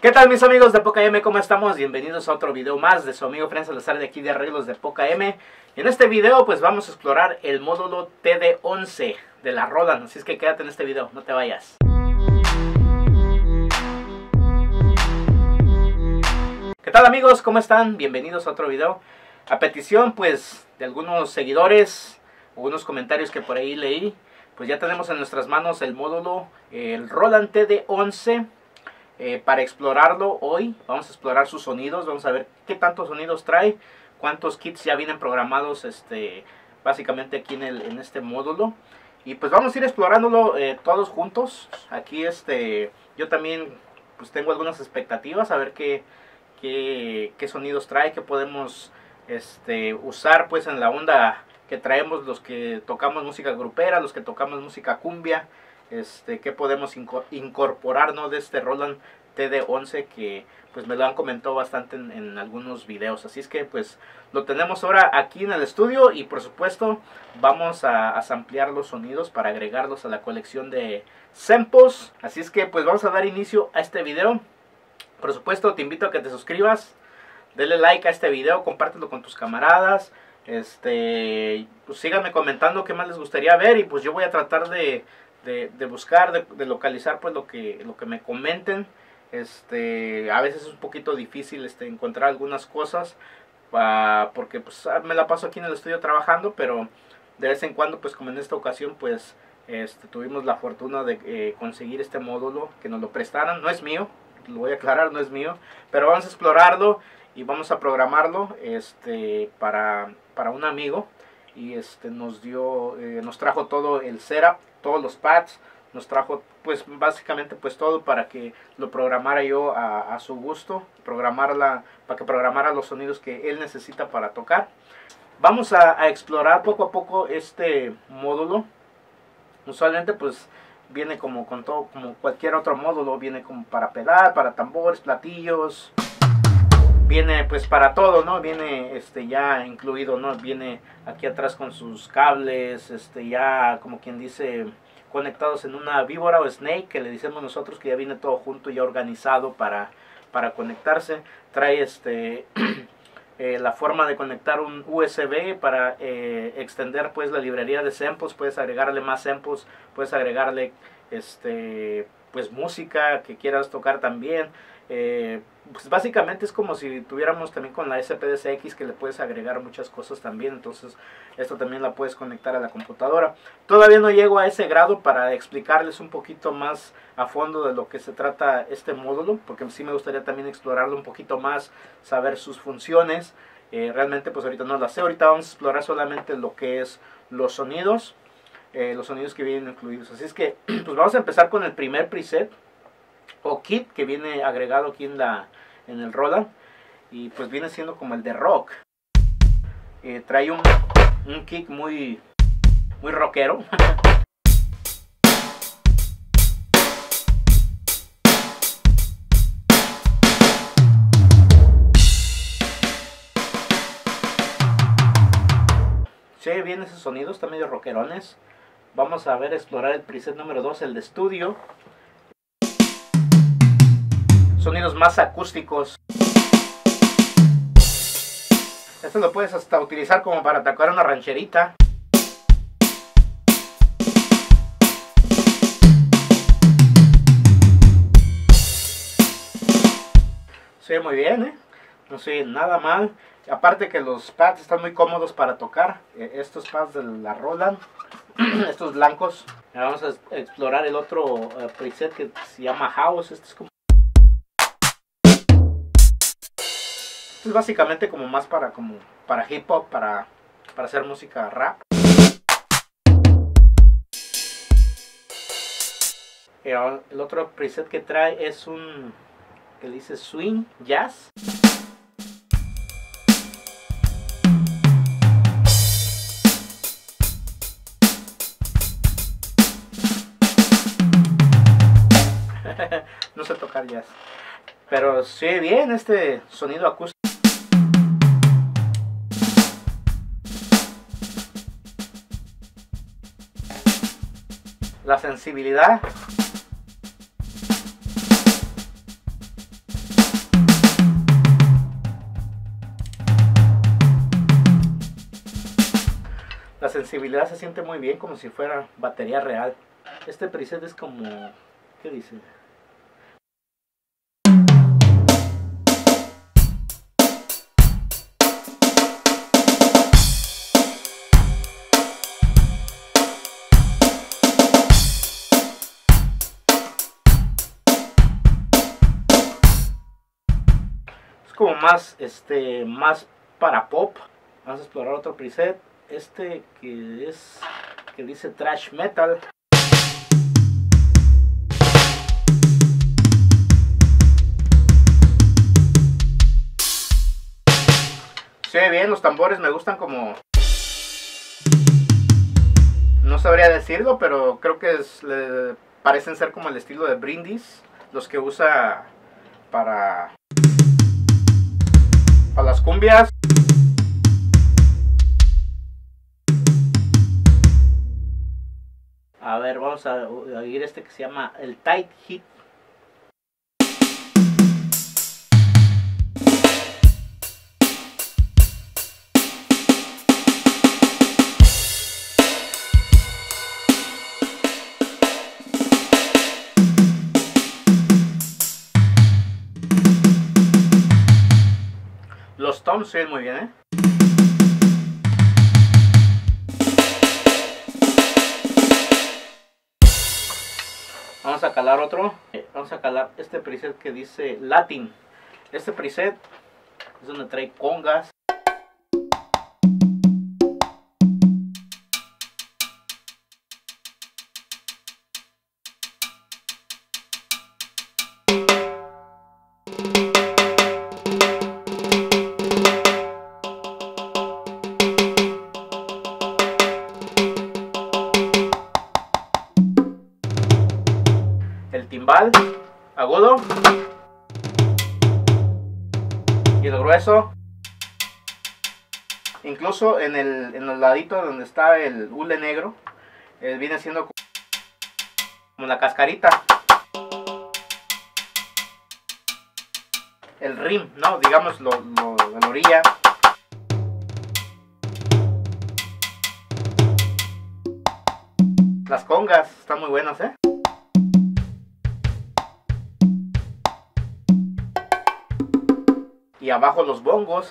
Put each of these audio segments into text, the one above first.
¿Qué tal mis amigos de Poca M? ¿Cómo estamos? Bienvenidos a otro video más de su amigo Fran Salazar de aquí de Arreglos de Poca M. Y en este video pues vamos a explorar el módulo TD11 de la Roland. Así es que quédate en este video, no te vayas. ¿Qué tal amigos? ¿Cómo están? Bienvenidos a otro video. A petición pues de algunos seguidores, algunos comentarios que por ahí leí, pues ya tenemos en nuestras manos el módulo, el Roland TD11. Para explorarlo hoy, vamos a explorar sus sonidos, vamos a ver qué tantos sonidos trae, cuántos kits ya vienen programados básicamente aquí en este módulo. Y pues vamos a ir explorándolo todos juntos. Aquí yo también pues tengo algunas expectativas, a ver qué sonidos trae, qué podemos usar pues en la onda que traemos los que tocamos música grupera, los que tocamos música cumbia. Que podemos incorporar, ¿no?, de este Roland TD11 que pues me lo han comentado bastante en algunos videos. Así es que pues lo tenemos ahora aquí en el estudio y por supuesto vamos a samplear los sonidos para agregarlos a la colección de samples. Así es que pues vamos a dar inicio a este video. Por supuesto te invito a que te suscribas, dale like a este video, compártelo con tus camaradas. Pues síganme comentando qué más les gustaría ver y pues yo voy a tratar de buscar, de localizar pues lo que me comenten. A veces es un poquito difícil encontrar algunas cosas porque pues me la paso aquí en el estudio trabajando, pero de vez en cuando pues como en esta ocasión pues tuvimos la fortuna de conseguir este módulo, que nos lo prestaran. No es mío, lo voy a aclarar, no es mío, pero vamos a explorarlo y vamos a programarlo para un amigo. Y nos trajo todo el setup, todos los pads, nos trajo pues básicamente pues todo para que lo programara yo a su gusto, para que programara los sonidos que él necesita para tocar. Vamos a explorar poco a poco este módulo. Usualmente pues viene como cualquier otro módulo, viene como para pedal, para tambores, platillos. Viene pues para todo, ¿no? Viene ya incluido, ¿no? Viene aquí atrás con sus cables, ya como quien dice, conectados en una víbora o snake, que le decimos nosotros, que ya viene todo junto, ya organizado para conectarse. Trae la forma de conectar un USB para extender pues la librería de samples. Puedes agregarle más samples, puedes agregarle pues música que quieras tocar también. Pues básicamente es como si tuviéramos también con la SPDCX, que le puedes agregar muchas cosas también. Entonces esto también la puedes conectar a la computadora. Todavía no llego a ese grado para explicarles un poquito más a fondo de lo que se trata este módulo, porque sí me gustaría también explorarlo un poquito más, saber sus funciones. Realmente pues ahorita no las sé. Ahorita vamos a explorar solamente lo que es los sonidos que vienen incluidos. Así es que pues vamos a empezar con el primer preset o kit que viene agregado aquí en el Roland, y pues viene siendo como el de rock. Trae un kick muy rockero. Sí, bien esos sonidos, están medio rockerones. Vamos a explorar el preset número 2, el de estudio. Sonidos más acústicos. Esto lo puedes hasta utilizar como para tocar una rancherita. Se oye muy bien, no se oye nada mal. Aparte que los pads están muy cómodos para tocar. Estos pads de la Roland, estos blancos. Vamos a explorar el otro preset que se llama House. Este es como es básicamente como más para hip hop, para hacer música rap. El otro preset que trae es un que dice swing jazz. No sé tocar jazz, pero sí bien este sonido acústico. la sensibilidad. sensibilidad se siente muy bien, como si fuera batería real. Este preset es como, ¿qué dice? Es como más, más para pop. Vamos a explorar otro preset. Este que dice thrash metal. Se ve bien, los tambores me gustan como... No sabría decirlo, pero creo que parecen ser como el estilo de Brindis. Los que usa para las cumbias. A ver, vamos a oír este que se llama el Tight Hit. Los toms se ven muy bien, ¿eh? Vamos a calar otro. Vamos a calar este preset que dice Latin. Este preset es donde trae congas. El timbal agudo y el grueso, incluso en el ladito donde está el hule negro, viene siendo como la cascarita, el rim, no, digamos lo de la orilla. Las congas están muy buenas, ¿eh? Y abajo los bongos.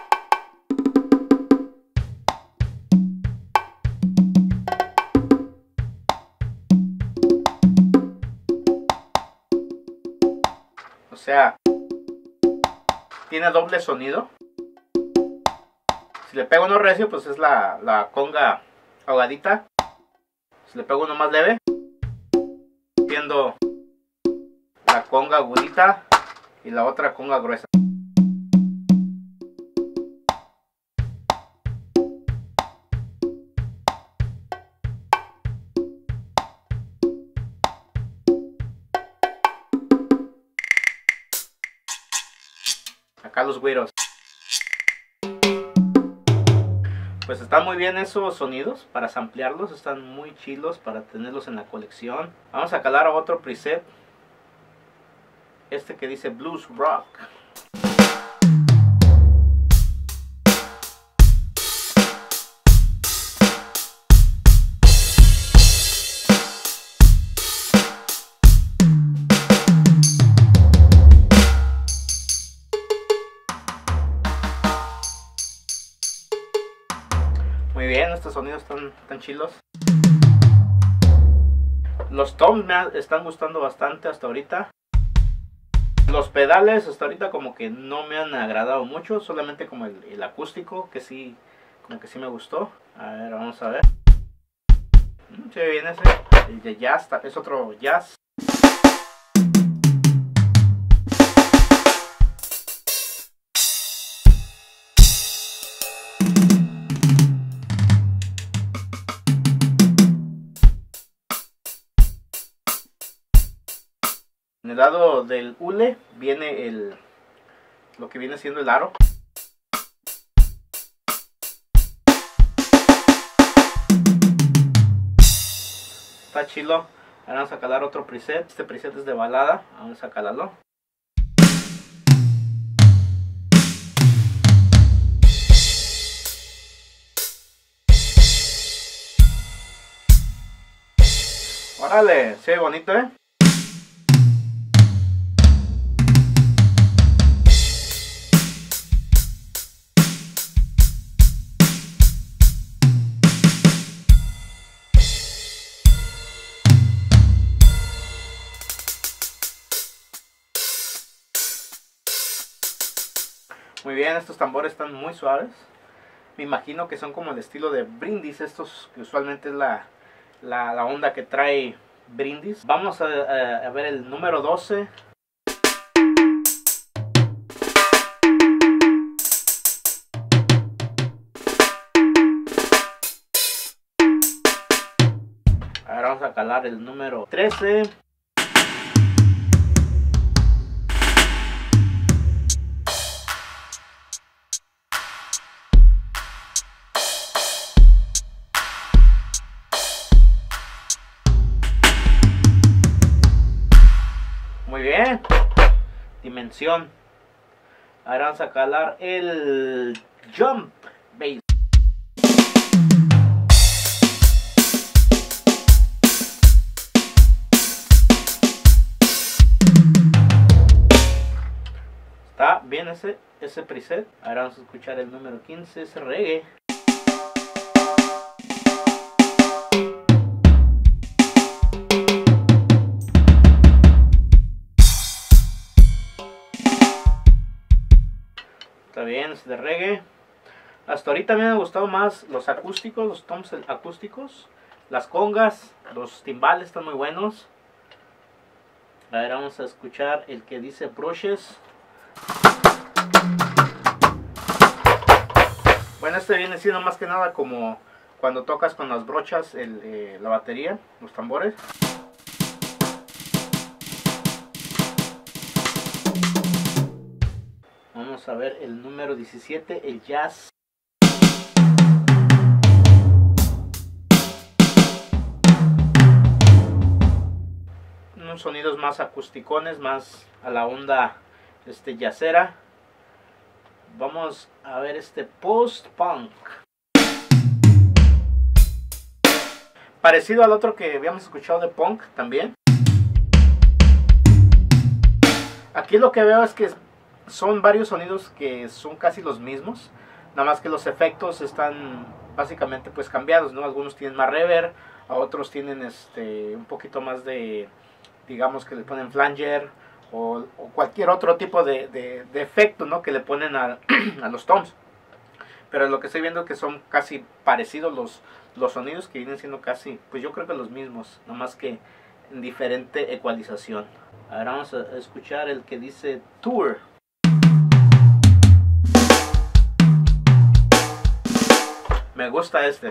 O sea, tiene doble sonido. Si le pego uno recio, pues es la conga ahogadita. Si le pego uno más leve, viendo la conga agudita y la otra conga gruesa. Acá los güeros. Pues están muy bien esos sonidos para samplearlos, están muy chilos para tenerlos en la colección. Vamos a calar a otro preset. Este que dice Blues Rock. Muy bien, estos sonidos están chilos. Los toms me están gustando bastante hasta ahorita. Los pedales hasta ahorita como que no me han agradado mucho, solamente como el acústico, que sí, como que sí me gustó. A ver, vamos a ver. Se ve bien ese. El de jazz, es otro jazz. En el lado del hule viene lo que viene siendo el aro. Está chilo. Ahora vamos a calar otro preset. Este preset es de balada. Vamos a calarlo. Vale, se ve bonito, ¿eh? Muy bien, estos tambores están muy suaves. Me imagino que son como el estilo de Brindis, estos que usualmente es la onda que trae Brindis. Vamos a ver el número 12. Ahora vamos a calar el número 13. Muy bien, dimensión. Ahora vamos a calar el jump bass. Está bien ese preset. Ahora vamos a escuchar el número 15, ese reggae. Está bien, es de reggae. Hasta ahorita me han gustado más los acústicos, los toms acústicos. Las congas, los timbales están muy buenos. A ver, vamos a escuchar el que dice brushes. Bueno, este viene siendo más que nada como cuando tocas con las brochas la batería, los tambores. Vamos a ver el número 17, el jazz. Unos sonidos más acusticones, más a la onda jazzera. Vamos a ver este post-punk. Parecido al otro que habíamos escuchado de punk también. Aquí lo que veo es que son varios sonidos que son casi los mismos, nada más que los efectos están básicamente pues cambiados, ¿no? Algunos tienen más reverb, a otros tienen un poquito más de, digamos que le ponen flanger o cualquier otro tipo de efecto, ¿no? Que le ponen a los toms. Pero lo que estoy viendo es que son casi parecidos los sonidos, que vienen siendo casi, pues yo creo que los mismos, nada más que en diferente ecualización. Ahora vamos a escuchar el que dice Tour. Me gusta este.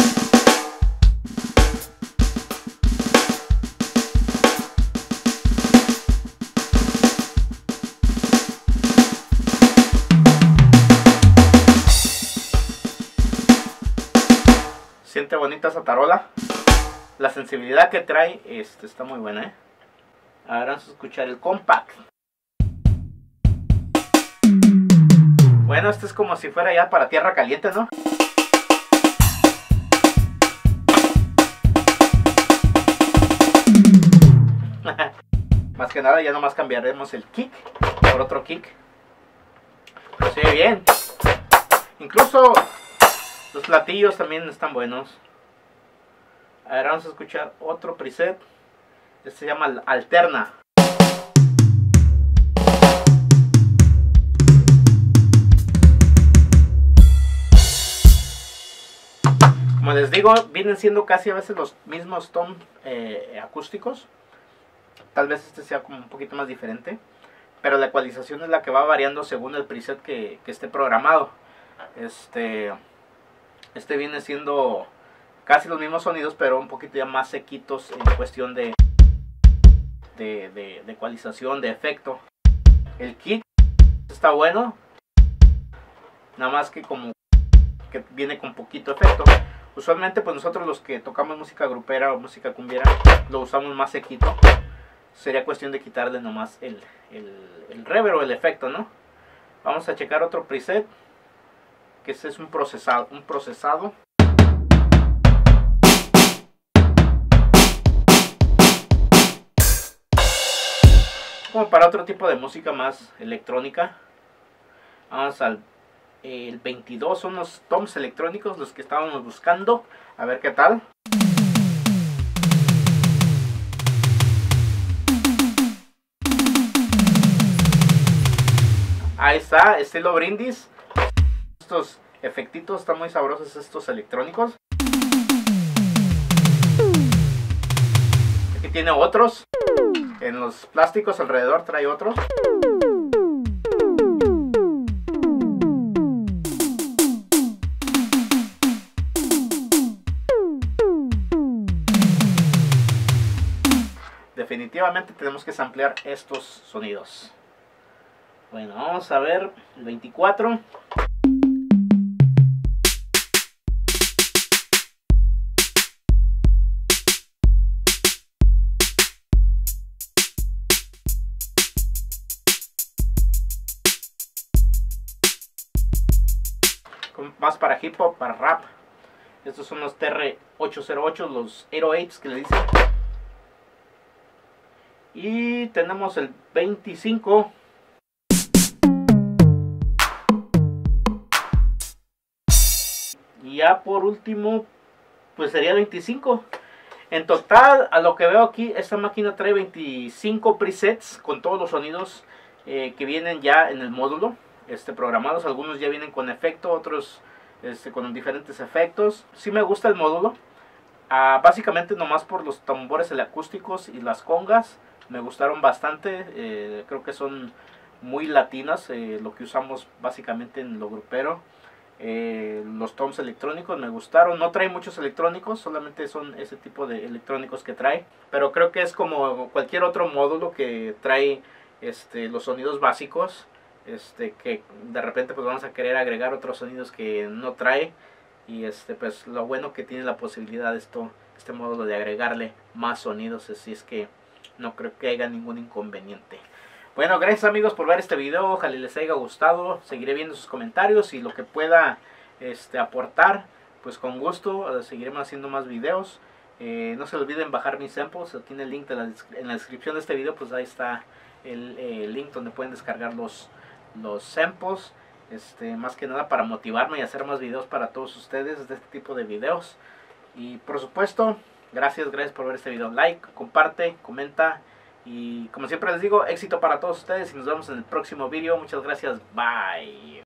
Siente bonita esa tarola. La sensibilidad que trae está muy buena, ¿eh? Ahora vamos a escuchar el compact. Bueno, este es como si fuera ya para tierra caliente, ¿no? Más que nada ya nomás cambiaremos el kick por otro kick. Pero se ve bien. Incluso los platillos también están buenos. Ahora vamos a escuchar otro preset. Este se llama Alterna. Como les digo, vienen siendo casi a veces los mismos toms acústicos. Tal vez este sea como un poquito más diferente, pero la ecualización es la que va variando según el preset que esté programado. Este viene siendo casi los mismos sonidos, pero un poquito ya más sequitos en cuestión de ecualización, de efecto. El kick está bueno, nada más que como que viene con poquito efecto. Usualmente pues nosotros los que tocamos música grupera o música cumbiera lo usamos más sequito. Sería cuestión de quitarle nomás el reverb o el efecto, ¿no? Vamos a checar otro preset, que ese es un procesado. como para otro tipo de música más electrónica. Vamos al el 22, son los toms electrónicos los que estábamos buscando. A ver qué tal. Ahí está, estilo brindis. Estos efectitos están muy sabrosos, estos electrónicos. Aquí tiene otros. En los plásticos alrededor trae otros. Definitivamente tenemos que samplear estos sonidos. Bueno, vamos a ver el 24. Más para hip hop, para rap. Estos son los TR-808, los 808s que le dicen. Y tenemos el 25. Y ya por último, pues sería el 25. En total, a lo que veo aquí, esta máquina trae 25 presets con todos los sonidos que vienen ya en el módulo programados. Algunos ya vienen con efecto, otros con diferentes efectos. Sí me gusta el módulo. Básicamente nomás por los tambores acústicos y las congas. Me gustaron bastante. Creo que son muy latinas, lo que usamos básicamente en lo grupero. Los toms electrónicos me gustaron. No trae muchos electrónicos, solamente son ese tipo de electrónicos que trae. Pero creo que es como cualquier otro módulo que trae los sonidos básicos. Que de repente pues vamos a querer agregar otros sonidos que no trae. Y pues lo bueno que tiene la posibilidad de este módulo de agregarle más sonidos. Así es que no creo que haya ningún inconveniente. Bueno, gracias amigos por ver este video. Ojalá les haya gustado. Seguiré viendo sus comentarios y lo que pueda aportar, pues con gusto seguiremos haciendo más videos. No se olviden bajar mis samples. Aquí en el link en la descripción de este video, pues ahí está el link donde pueden descargar los samples. Más que nada para motivarme y hacer más videos para todos ustedes de este tipo de videos. Y por supuesto, gracias por ver este video. Like, comparte, comenta. Y como siempre les digo, éxito para todos ustedes y nos vemos en el próximo video. Muchas gracias, bye.